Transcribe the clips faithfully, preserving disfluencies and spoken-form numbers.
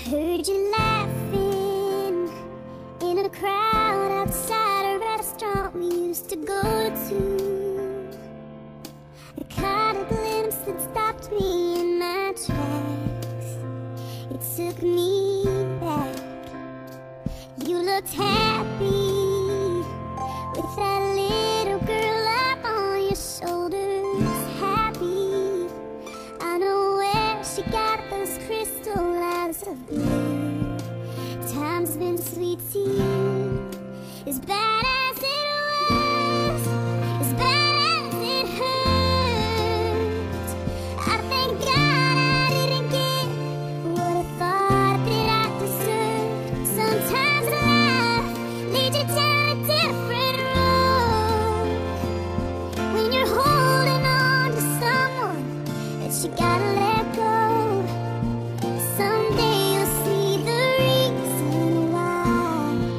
heard you laughing in a crowd outside a restaurant we used to go to. I caught a glimpse that stopped me in my tracks. It took me back. You looked happy with that little girl up on your shoulders. Happy, I know where she got those crystal eyes of blue. Time's been sweet to you, as bad as it was, as bad as it hurt. I thank God I didn't get what I thought that I deserved. Sometimes life leads you down a different road. When you're holding on to someone that you gotta let go, someday you'll see the reason why.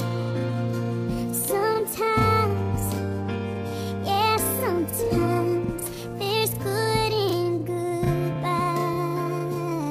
Sometimes, yeah, sometimes there's good in goodbye.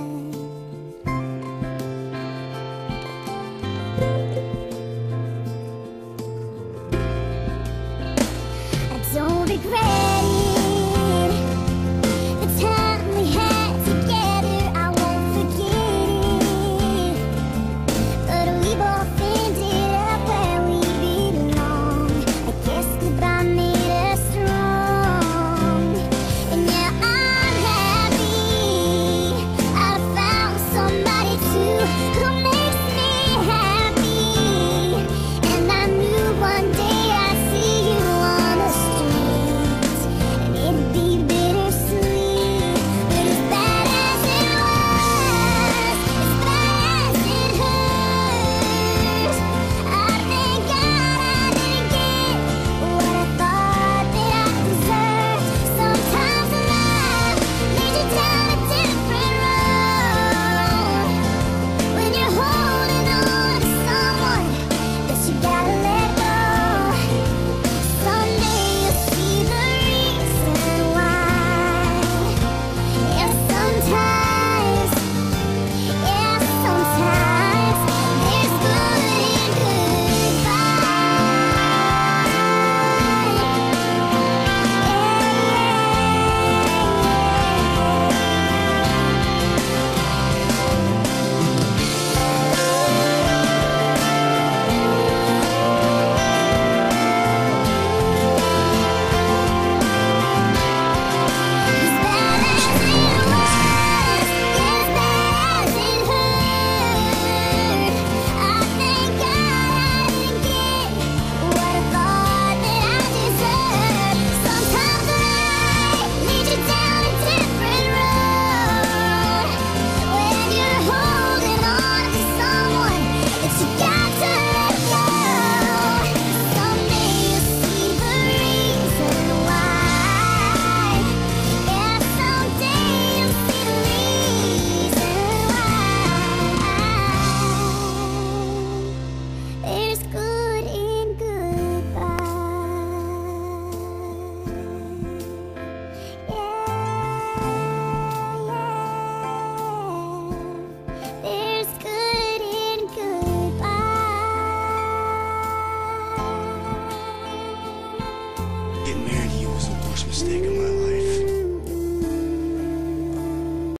I don't regret it. The time we had together, I won't forget it. But we both ended up where we belong. I guess goodbye made us strong. And now I'm happy I found somebody too who makes me happy. And I knew one day I'd see you on the street, and it'd be bittersweet. But as bad as it was, as bad as it hurt, I thank God I didn't get what I thought that I deserved. Sometimes life leads you down a different road. When you're holding on to someone that you gotta let go, someday you'll see the reason why. Yeah, sometimes, yeah, sometimes there's good in As bad as it was, as bad as it hurt, I thank God I didn't get what I thought that I deserved. Sometimes life leads you down a different road. When you're holding on to someone that you got to let go, someday you'll see the reason why. Yeah, someday you'll see the reason why. There's good in goodbye. Yeah, yeah. There's good in goodbye. Getting married to you was the worst mistake